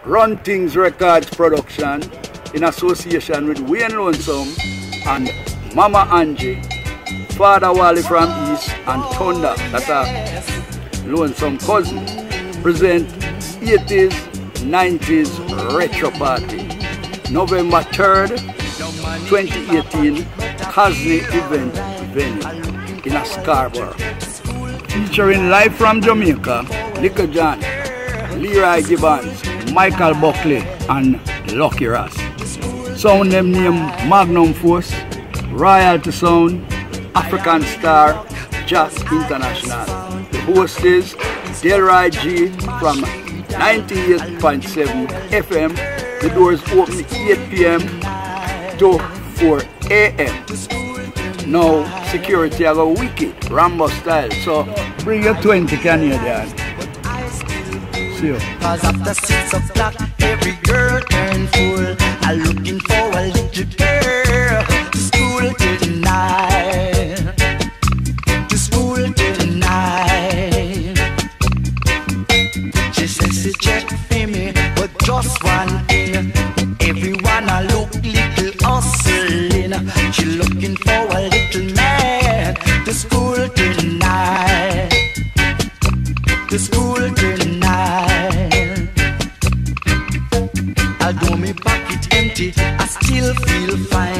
Run Things Records production in association with Wayne Lonesome and Mama Angie, Father Wally from East and Thunder, that's a Lonesome cousin, present 80s, 90s retro party. November 3rd, 2018, Casney event venue in a Scarborough. Featuring live from Jamaica, Liquor John, Leroy Gibbons, Michael Buckley and Lucky Ross. Sound them name Magnum Force, Royalty Sound, African Star, Jazz International. The host is Delroy G from 98.7 FM. The doors open 8 p.m. to 4 a.m. Now security are go wicked, Rambo style. So bring your 20 can you there. See you. Cause after 6 o'clock, every girl turn full. I'm looking for a little girl to school tonight. To school tonight. She says she check for me, but just one thing. Everyone I look little hustling. She looking for a little man to school tonight. To school tonight. Although my pocket empty, I still feel fine.